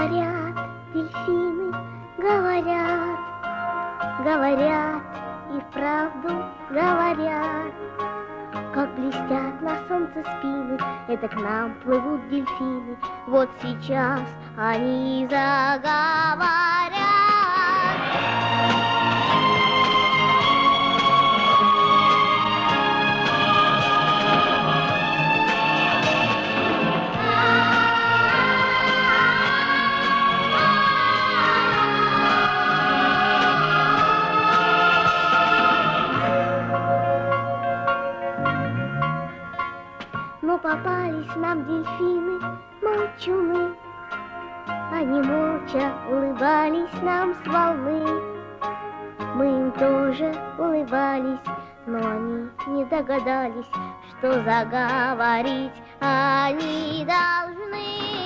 Говорят, дельфины, говорят, говорят и вправду говорят. Как блестят на солнце спины, это к нам плывут дельфины. Вот сейчас они заговорят. Но попались нам дельфины молчуны, они молча улыбались нам с волны. Мы им тоже улыбались, но они не догадались, что заговорить они должны.